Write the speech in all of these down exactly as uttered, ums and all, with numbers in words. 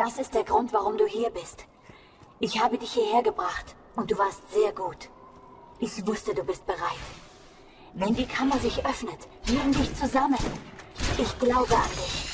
Das ist der Grund, warum du hier bist. Ich habe dich hierher gebracht und du warst sehr gut. Ich wusste, du bist bereit. Wenn die Kammer sich öffnet, nehmen dich zusammen. Ich glaube an dich.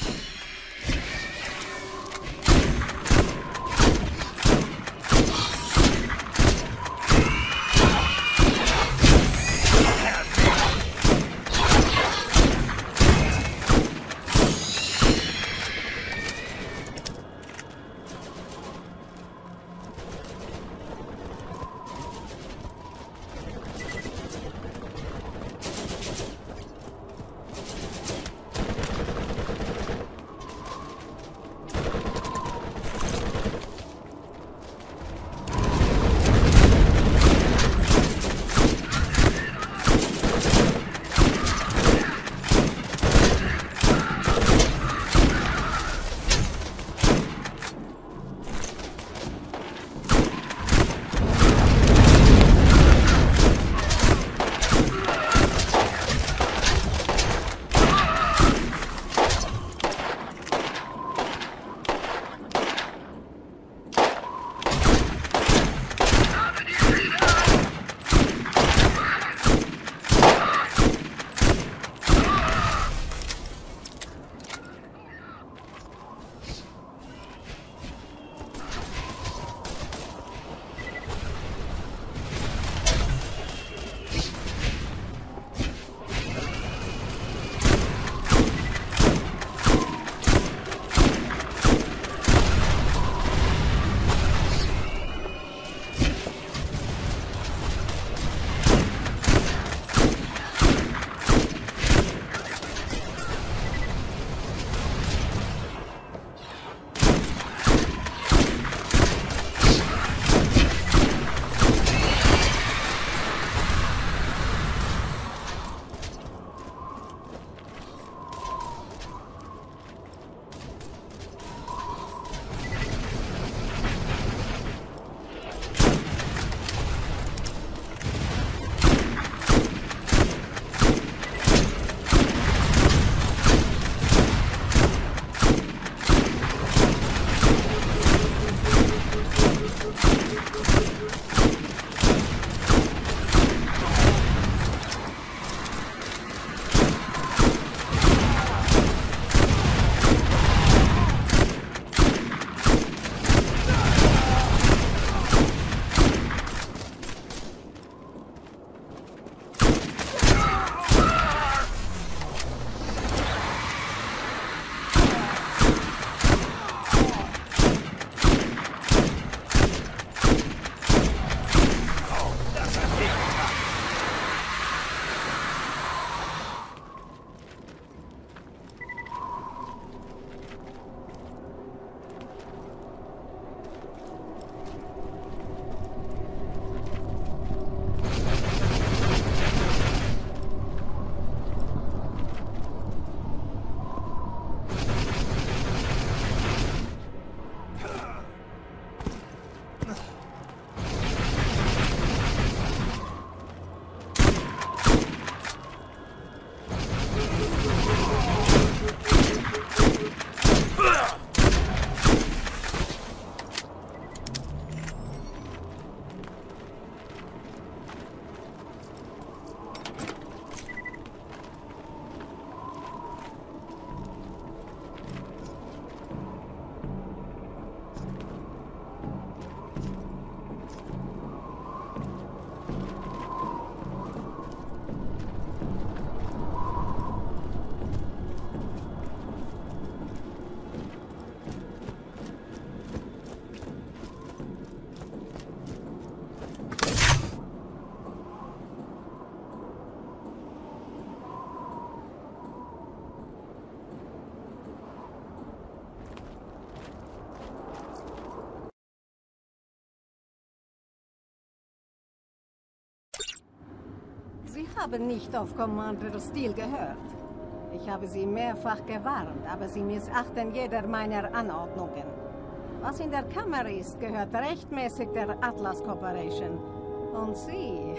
Sie haben nicht auf Commander Steele gehört. Ich habe Sie mehrfach gewarnt, aber Sie missachten jeder meiner Anordnungen. Was in der Kammer ist, gehört rechtmäßig der Atlas Corporation. Und Sie...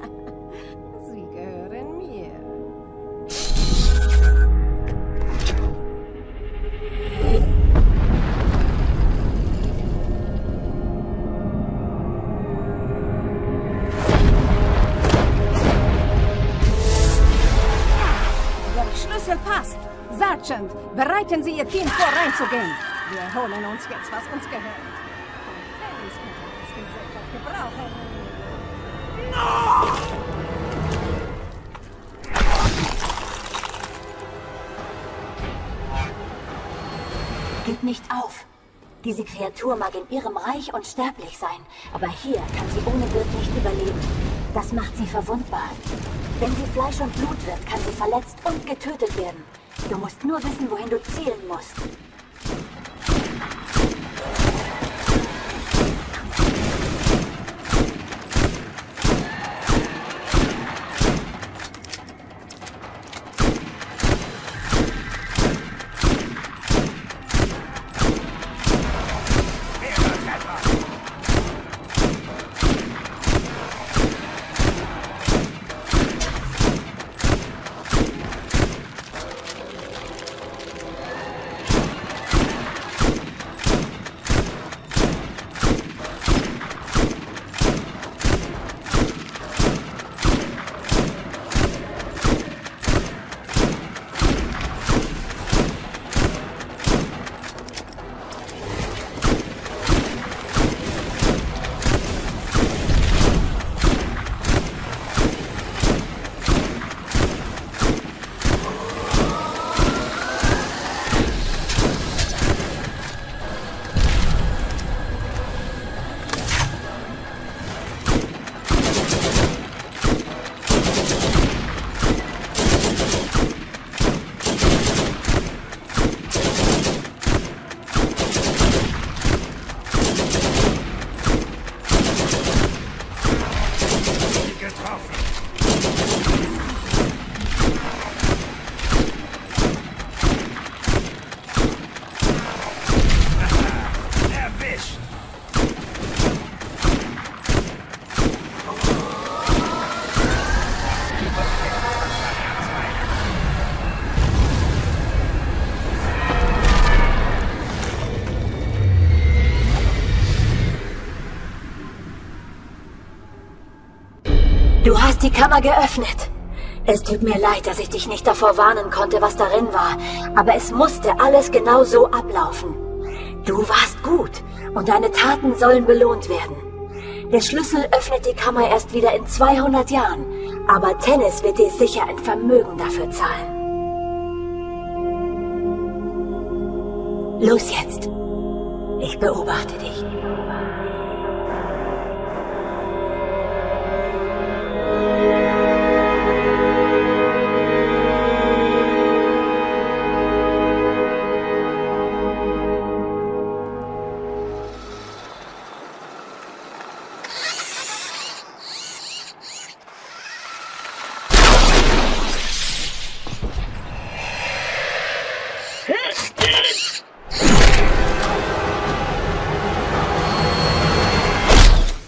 Sie gehören mir. Schlüssel passt. Sergeant, bereiten Sie Ihr Team vor, reinzugehen. Wir holen uns jetzt, was uns gehört. Tennis könnte das Gesellschaft gebrauchen. Gib nicht auf. Diese Kreatur mag in ihrem Reich unsterblich sein, aber hier kann sie ohne Wirt nicht überleben. Das macht sie verwundbar. Wenn sie Fleisch und Blut wird, kann sie verletzt und getötet werden. Du musst nur wissen, wohin du zielen musst. Du hast die Kammer geöffnet. Es tut mir leid, dass ich dich nicht davor warnen konnte, was darin war. Aber es musste alles genau so ablaufen. Du warst gut und deine Taten sollen belohnt werden. Der Schlüssel öffnet die Kammer erst wieder in zweihundert Jahren. Aber Tennis wird dir sicher ein Vermögen dafür zahlen. Los jetzt. Ich beobachte dich.